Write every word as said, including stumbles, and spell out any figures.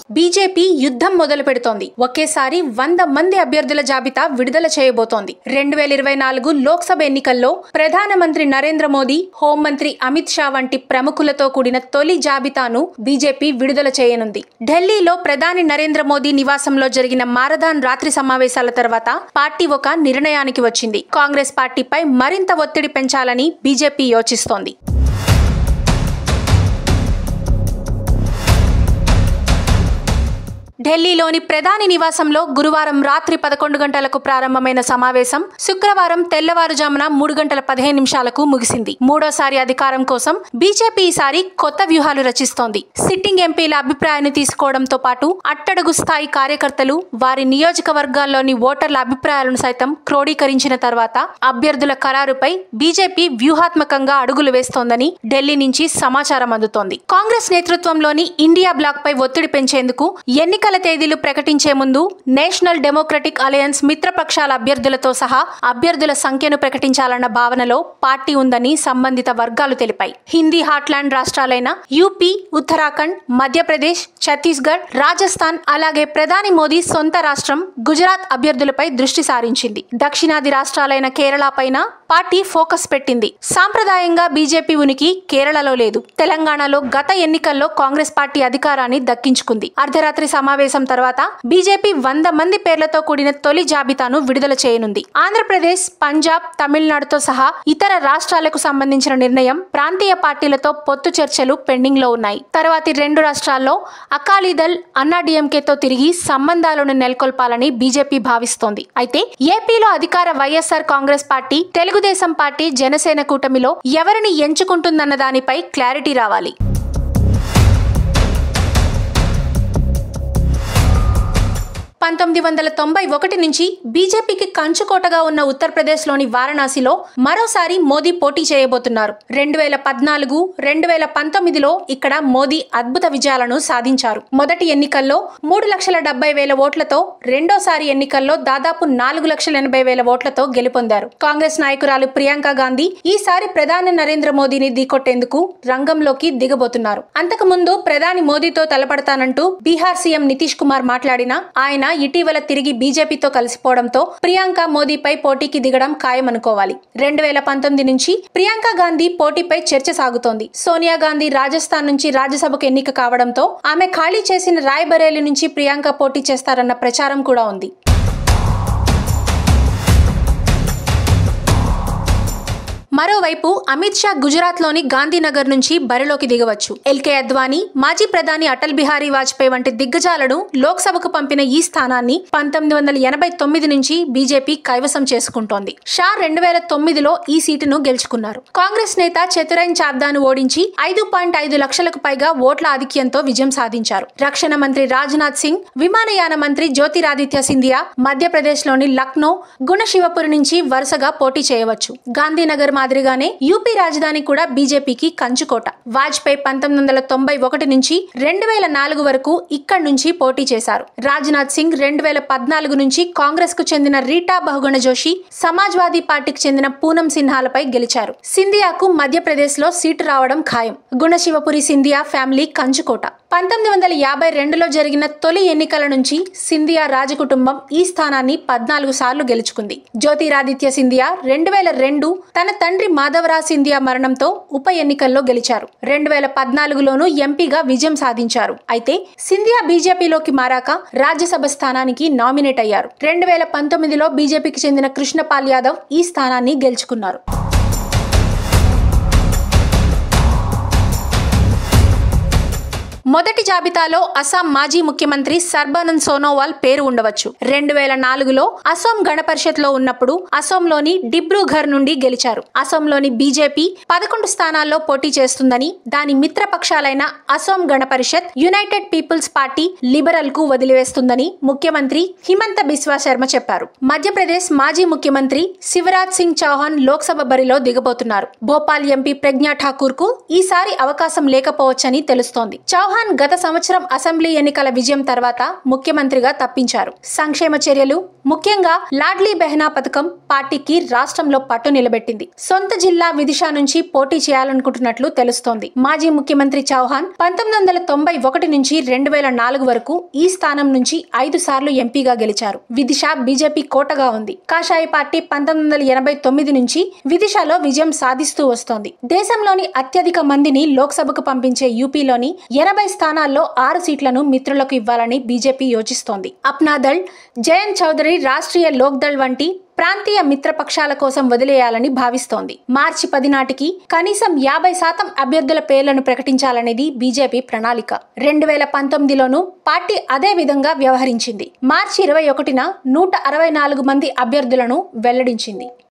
BJP యుద్ధం మొదలు పెడుతోంది. ఒకేసారి వంద మంది అభ్యర్థుల జాబితా విడుదల చేయబోతోంది. రెండు వేల ఇరవై నాలుగు లోక్సభ ఎన్నికల్లో ప్రధానమంత్రి నరేంద్ర మోదీ, హోంమంత్రి అమిత్ షా వంటి ప్రముఖులతో కూడిన తొలి జాబితాను బీజేపీ విడుదల చేయనుంది. ఢిల్లీలో ప్రధాని నరేంద్ర మోదీ నివాసంలో జరిగిన మారథాన్ రాత్రి సమావేశాల తర్వాత పార్టీ ఒక నిర్ణయానికి వచ్చింది. కాంగ్రెస్ పార్టీపై మరింత ఒత్తిడి పెంచాలని బీజేపీ యోచిస్తోంది. ఢిల్లీలోని ప్రధాని నివాసంలో గురువారం రాత్రి పదకొండు గంటలకు ప్రారంభమైన సమావేశం శుక్రవారం తెల్లవారుజామున మూడు గంటల పదిహేను నిమిషాలకు ముగిసింది. మూడోసారి అధికారం కోసం బీజేపీ ఈసారి కొత్త వ్యూహాలు రచిస్తోంది. సిట్టింగ్ ఎంపీల అభిప్రాయాన్ని తీసుకోవడంతో పాటు అట్టడుగు స్థాయి కార్యకర్తలు, వారి నియోజకవర్గాల్లోని ఓటర్ల అభిప్రాయాలను సైతం క్రోడీకరించిన తర్వాత అభ్యర్థుల ఖరారుపై బీజేపీ వ్యూహాత్మకంగా అడుగులు వేస్తోందని ఢిల్లీ నుంచి సమాచారం అందుతోంది. కాంగ్రెస్ నేతృత్వంలోని ఇండియా బ్లాక్ పై ఒత్తిడి పెంచేందుకు ఎన్నికల తేదీలు ప్రకటించే ముందు నేషనల్ డెమోక్రటిక్ అలయన్స్ మిత్రపక్షాల అభ్యర్థులతో సహా అభ్యర్థుల సంఖ్యను ప్రకటించాలన్న భావనలో పార్టీ ఉందని సంబంధిత వర్గాలు తెలిపాయి. హిందీ హార్ట్లాండ్ రాష్ట్రాలైన యూపీ, ఉత్తరాఖండ్, మధ్యప్రదేశ్, ఛత్తీస్గఢ్, రాజస్థాన్, అలాగే ప్రధాని మోదీ సొంత రాష్ట్రం గుజరాత్ అభ్యర్థులపై దృష్టి సారించింది. దక్షిణాది రాష్ట్రాలైన కేరళ పైన పార్టీ ఫోకస్ పెట్టింది. సాంప్రదాయంగా బీజేపీ ఉనికి కేరళలో లేదు. తెలంగాణలో గత ఎన్నికల్లో కాంగ్రెస్ పార్టీ అధికారాన్ని దక్కించుకుంది. అర్ధరాత్రి సమావేశం తర్వాత బీజేపీ వంద మంది పేర్లతో కూడిన తొలి జాబితాను విడుదల చేయనుంది. ఆంధ్రప్రదేశ్, పంజాబ్, తమిళనాడుతో సహా ఇతర రాష్ట్రాలకు సంబంధించిన నిర్ణయం ప్రాంతీయ పార్టీలతో పొత్తు చర్చలు పెండింగ్ లో ఉన్నాయి. తర్వాతి రెండు రాష్ట్రాల్లో అకాలీదళ్, అన్నాడీఎంకేతో తిరిగి సంబంధాలను నెలకొల్పాలని బీజేపీ భావిస్తోంది. అయితే ఏపీలో అధికార వైఎస్ఆర్ కాంగ్రెస్ పార్టీ, తెలుగుదేశం పార్టీ, జనసేన కూటమిలో ఎవరిని ఎంచుకుంటుందన్న దానిపై క్లారిటీ రావాలి. పంతొమ్మిది వందల తొంభై ఒకటి నుంచి బీజేపీకి కంచుకోటగా ఉన్న ఉత్తరప్రదేశ్లోని వారణాసిలో మరోసారి మోదీ పోటీ చేయబోతున్నారు. రెండు వేల పద్నాలుగు రెండు వేల పంతొమ్మిదిలో ఇక్కడ మోదీ అద్భుత విజయాలను సాధించారు. మొదటి ఎన్నికల్లో మూడు లక్షల డెబ్బై వేల ఓట్లతో, రెండోసారి ఎన్నికల్లో దాదాపు నాలుగు లక్షల ఎనభై వేల ఓట్లతో గెలుపొందారు. కాంగ్రెస్ నాయకురాలు ప్రియాంక గాంధీ ఈసారి ప్రధాని నరేంద్ర మోదీని ఢీకొట్టేందుకు రంగంలోకి దిగబోతున్నారు. అంతకు ముందు ప్రధాని మోదీతో తలపడతానంటూ బీహార్ సీఎం నితీష్ కుమార్ మాట్లాడినా ఆయన ఇటీవల తిరిగి బీజేపీతో కలిసిపోవడంతో ప్రియాంక మోదీపై పోటీకి దిగడం ఖాయమనుకోవాలి. రెండు వేల పంతొమ్మిది నుంచి ప్రియాంక గాంధీ పోటీపై చర్చ సాగుతోంది. సోనియా గాంధీ రాజస్థాన్ నుంచి రాజ్యసభకు ఎన్నిక కావడంతో ఆమె ఖాళీ చేసిన రాయ్బరేలీ నుంచి ప్రియాంక పోటీ చేస్తారన్న ప్రచారం కూడా ఉంది. మరోవైపు అమిత్ షా గుజరాత్ లోని గాంధీనగర్ నుంచి బరిలోకి దిగవచ్చు. ఎల్కే అద్వానీ, మాజీ ప్రధాని అటల్ బిహారీ వాజ్పేయి వంటి దిగ్గజాలను లోక్సభకు పంపిన ఈ స్థానాన్ని పంతొమ్మిది వందల ఎనభై తొమ్మిది నుంచి బీజేపీ కైవసం చేసుకుంటోంది. షా రెండు వేల తొమ్మిదిలో ఈ సీటును గెలుచుకున్నారు. కాంగ్రెస్ నేత చతురైన్ చావ్దాను ఓడించి ఐదు పాయింట్ ఐదు లక్షలకు పైగా ఓట్ల ఆధిక్యంతో విజయం సాధించారు. రక్షణ మంత్రి రాజ్నాథ్ సింగ్, విమానయాన మంత్రి జ్యోతిరాదిత్య సింధియా మధ్యప్రదేశ్ లోని లక్నో, గుణశివపురి నుంచి వరుసగా పోటీ చేయవచ్చు. గాంధీనగర్ మాదిరిగానే యూపీ రాజధాని కూడా బీజేపీకి కంచుకోట. వాజ్పేయి పంతొమ్మిది వందల తొంభై ఒకటి నుంచి రెండు వేల నాలుగు వరకు ఇక్కడి నుంచి పోటీ చేశారు. రాజ్నాథ్ సింగ్ రెండు వేల పద్నాలుగు నుంచి కాంగ్రెస్ కు చెందిన రీటా బహుగుణ జోషి, సమాజ్వాదీ పార్టీకి చెందిన పూనం సిన్హాలపై గెలిచారు. సింధియాకు మధ్యప్రదేశ్ లో సీటు రావడం ఖాయం. గుణశివపురి సింధియా ఫ్యామిలీ కంచుకోట. పంతొమ్మిది వందల యాభై రెండులో జరిగిన తొలి ఎన్నికల నుంచి సింధియా రాజకుటుంబం ఈ స్థానాన్ని పద్నాలుగు సార్లు గెలుచుకుంది. జ్యోతిరాదిత్య సింధియా రెండు వేల రెండు తన తండ్రి మాధవరాజ్ సింధియా మరణంతో ఉప ఎన్నికల్లో గెలిచారు. రెండు వేల పద్నాలుగులోనూ ఎంపీగా విజయం సాధించారు. అయితే సింధియా బీజేపీలోకి మారాక రాజ్యసభ స్థానానికి నామినేట్ అయ్యారు. రెండు వేల పంతొమ్మిదిలో బీజేపీకి చెందిన కృష్ణపాల్ యాదవ్ ఈ స్థానాన్ని గెలుచుకున్నారు. మొదటి జాబితాలో అస్సాం మాజీ ముఖ్యమంత్రి సర్బానంద్ సోనోవాల్ పేరు ఉండవచ్చు. రెండు వేల నాలుగులో అస్సాం గణ పరిషత్ లో ఉన్నప్పుడు అస్సాంలోని డిబ్రూఘర్ నుండి గెలిచారు. అస్సాంలోని బీజేపీ పదకొండు స్థానాల్లో పోటీ చేస్తుందని దాని మిత్ర పక్షాలైన Assam Gana Parishad, united people's party, liberal కు వదిలివేస్తుందని ముఖ్యమంత్రి హిమంత బిస్వా శర్మ చెప్పారు. మధ్యప్రదేశ్ మాజీ ముఖ్యమంత్రి శివరాజ్ సింగ్ చౌహాన్ లోక్సభ బరిలో దిగబోతున్నారు. భోపాల్ ఎంపీ ప్రజ్ఞా ఠాకూర్ కు ఈసారి అవకాశం లేకపోవచ్చని తెలుస్తోంది. చౌహాన్ చౌహాన్ గత సంవత్సరం అసెంబ్లీ ఎన్నికల విజయం తర్వాత ముఖ్యమంత్రిగా తప్పించారు. సంక్షేమ చర్యలు, ముఖ్యంగా లాడ్లీ బెహనా పథకం పార్టీకి రాష్ట్రంలో పట్టు నిలబెట్టింది. సొంత జిల్లా విదిశా నుంచి పోటీ చేయాలనుకుంటున్నట్లు తెలుస్తోంది. మాజీ ముఖ్యమంత్రి చౌహాన్ పంతొమ్మిది వందల తొంభై ఒకటి నుంచి రెండు వేల నాలుగు వరకు ఈ స్థానం నుంచి ఐదు సార్లు ఎంపీగా గెలిచారు. విదిశా బీజేపీ కోటగా ఉంది. కాషాయ పార్టీ పంతొమ్మిది వందల ఎనభై తొమ్మిది నుంచి విదిశాలో విజయం సాధిస్తూ వస్తోంది. దేశంలోని అత్యధిక మందిని లోక్సభకు పంపించే యూపీలోని ఎనభై స్థానాల్లో ఆరు సీట్లను మిత్రులకు ఇవ్వాలని బీజేపీ యోచిస్తోంది. అప్నాదళ్, జయంత్ చౌదరి, రాష్ట్రీయ లోక్దళ్ వంటి ప్రాంతీయ మిత్రపక్షాల కోసం వదిలేయాలని భావిస్తోంది. మార్చి పది నాటికి కనీసం యాభై శాతం అభ్యర్థుల పేర్లను ప్రకటించాలనేది బీజేపీ ప్రణాళిక. రెండు వేల పంతొమ్మిదిలోనూ పార్టీ అదే విధంగా వ్యవహరించింది. మార్చి ఇరవై ఒకటిన నూట అరవై నాలుగు మంది అభ్యర్థులను వెల్లడించింది.